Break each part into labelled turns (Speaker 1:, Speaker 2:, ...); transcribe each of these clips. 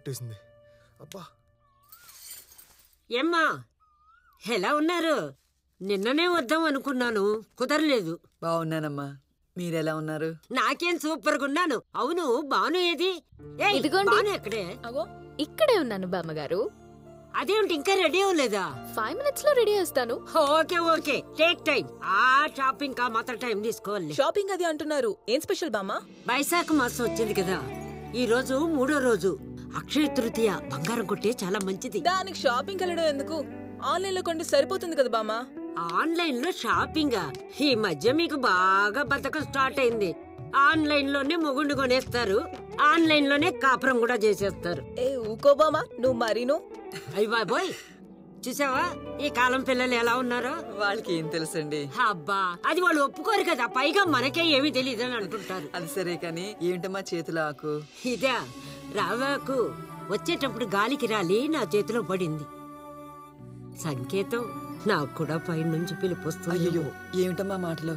Speaker 1: పట్టేసింది. అబ్బా
Speaker 2: ఏమ్మా ఎలా ఉన్నారు? నిన్ననే వద్దాం అనుకున్నాను, కుదరలేదు.
Speaker 3: బాగున్నానమ్మా, మీరెలా ఉన్నారు?
Speaker 2: నాకేం సూపర్గా ఉన్నాను. అవును, బాను ఏది?
Speaker 4: ఇదిగోండి.
Speaker 2: బాను ఎక్కడే?
Speaker 4: అగో ఇక్కడే ఉన్నాను బామ్మగారు.
Speaker 2: అదేమిటి ఇంకా రెడీ అవ్వలేదా?
Speaker 4: 5 minutes లో రెడీ చేస్తాను.
Speaker 2: Okay okay, take time. ఆ షాపింగ్ కా మాత్రం టైం తీసుకోవాలి.
Speaker 5: షాపింగ్ అది అంటున్నారు, ఏం స్పెషల్ బామ్మ?
Speaker 2: వైశాఖ మాసం వచ్చింది కదా, ఈ రోజు 3వ రోజు. అక్షయ తృతీయ, బంగారం కొట్టే చాలా మంచిది.
Speaker 5: దానికి షాపింగ్ వెళ్ళడం ఎందుకు? ఆన్లైన్ లో కొంటే సరిపోతుంది కదా బామ్మ.
Speaker 2: ఆన్లైన్ లో షాపింగ్ ఈ మధ్య మీకు బాగా బతకం స్టార్ట్ అయింది. ఆన్లైన్ లోనే మొగుండు కొనేస్తారు, ఆన్లైన్ లోనే కాపురం కూడా చేసేస్తారు.
Speaker 5: ఏ ఊకో బామ్మ, నువ్వు మరీను.
Speaker 2: అయ్య బాబోయ్, చూసావా ఈ కాలం పిల్లలు ఎలా ఉన్నారో?
Speaker 3: వాళ్ళకి ఏం తెలుసండి.
Speaker 2: అబ్బా, అది వాళ్ళు ఒప్పుకోరు కదా, పైగా మనకే ఏమీ తెలియదు అని అంటుంటారు.
Speaker 3: అది సరే కాని ఏంటమ్మా చేతుల ఆకు?
Speaker 2: ఇదే రావాకు, వచ్చేటప్పుడు గాలికి రాలి నా చేతిలో పడింది. సంకేతం, నాకు కూడా పై నుంచి పిలిపొస్తుంది.
Speaker 3: అయ్యో, ఏమిటమ్మా మాటలు?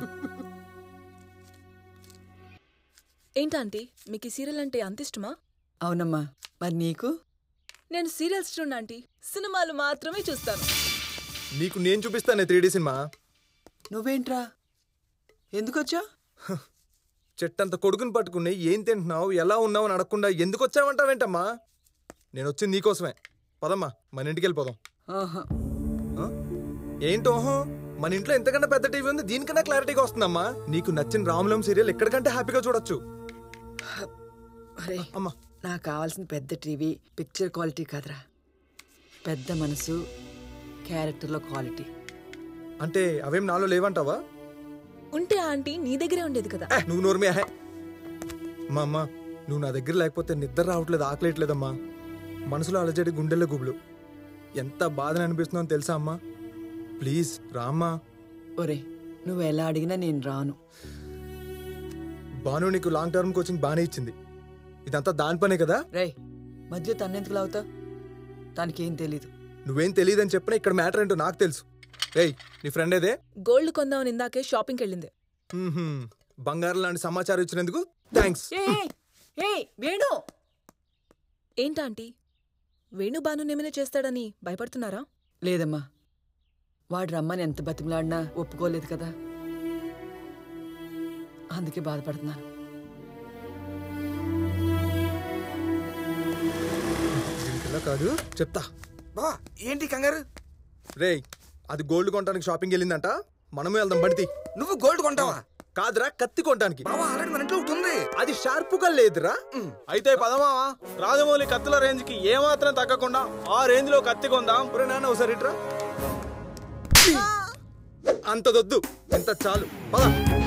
Speaker 5: ఏంటంటీ, మీకు ఈ సీరియల్ అంటే అంత ఇష్టమా?
Speaker 3: అవునమ్మా, మరి నీకు?
Speaker 5: నేను సీరియల్స్ చూడండి ఆంటీ, సినిమాలు మాత్రమే చూస్తాను.
Speaker 1: నీకు నేను చూపిస్తానే 3D సినిమా.
Speaker 3: నువ్వేంట్రా, ఎందుకొచ్చా?
Speaker 1: చెట్టంత కొడుకుని పట్టుకుని ఏం తింటున్నావు, ఎలా ఉన్నావు అని అడగకుండా ఎందుకు వచ్చావంటావేంటమ్మా? నేను వచ్చింది నీకోసమే. పదమ్మా, మన ఇంటికి వెళ్ళిపోదాం.
Speaker 3: ఆహా.
Speaker 1: ఏంటో మన ఇంట్లో ఎంతకన్నా పెద్ద టీవీ ఉంది, దీనికన్నా క్లారిటీగా వస్తుందమ్మా. నీకు నచ్చిన రాములం సీరియల్ ఎక్కడికంటే హ్యాపీగా చూడొచ్చు.
Speaker 3: అరే
Speaker 1: అమ్మా,
Speaker 3: నాకు కావాల్సిన పెద్ద టీవీ పిక్చర్ క్వాలిటీ కాదురా, పెద్ద మనసు, క్యారెక్టర్లో క్వాలిటీ.
Speaker 1: అంటే అవేం నాలో లేవంటావా?
Speaker 5: ఉంటే ఆంటీ నీ దగ్గరే ఉండేది కదా.
Speaker 1: నువ్వు నోర్మే. మా అమ్మ, నువ్వు నా దగ్గర లేకపోతే నిద్ర రావట్లేదు, ఆకలేట్లేదమ్మా. మనసులో అలజడి, గుండెల్లో గుబులు. ఎంత బాధని అనిపిస్తుందో తెలుసా అమ్మా? ప్లీజ్ రామ్మా.
Speaker 3: ఒరే, నువ్వు ఎలా అడిగినా నేను రాను.
Speaker 1: బాను నీకు లాంగ్ టర్మ్ కోచింగ్ బానే ఇచ్చింది, ఇదంతా దాని పనే కదా.
Speaker 3: రే, మధ్య తన్నెందుకు లావుతా? దానికేం తెలీదు.
Speaker 1: నువ్వేం తెలియదని చెప్పినా ఇక్కడ మ్యాటర్ ఏంటో నాకు తెలుసు. రేయ్, నీ ఫ్రెండ్ ఏదే?
Speaker 5: గోల్డ్ కొందామని ఇందాకే షాపింగ్కి వెళ్ళింది.
Speaker 1: బంగారం లాంటి సమాచారం ఇచ్చినందుకు థ్యాంక్స్.
Speaker 3: వేణు!
Speaker 5: ఏంటాంటీ, వేణు బాను నేమైనా చేస్తాడని భయపడుతున్నారా?
Speaker 3: లేదమ్మా, వాడు రమ్మని ఎంత బతిమలాడినా ఒప్పుకోలేదు కదా, అందుకే బాధపడుతున్నాను.
Speaker 1: ఇలా కాదు, చెప్తా.
Speaker 6: బా ఏంటి కంగారు?
Speaker 1: రేయ్, అది గోల్డ్ కొనడానికి షాపింగ్ వెళ్ళిందంట, మనమే వెళ్దాం. బండితి.
Speaker 6: నువ్వు గోల్డ్ కొంటావా?
Speaker 1: కాదురా, కత్తి కొనడానికి.
Speaker 6: బావా ఆల్రెడీ మన ఇంట్లో ఒకటి ఉంది.
Speaker 1: అది షార్పుగా లేదురా.
Speaker 7: అయితే పదమావా, రాజమౌళి కత్తుల రేంజ్ కి ఏమాత్రం తగ్గకుండా ఆ రేంజ్ లో కత్తి కొందాం.
Speaker 1: నాన్న ఒకసారి ఇట్రా. అంతదొద్దు, ఇంత చాలు. పద.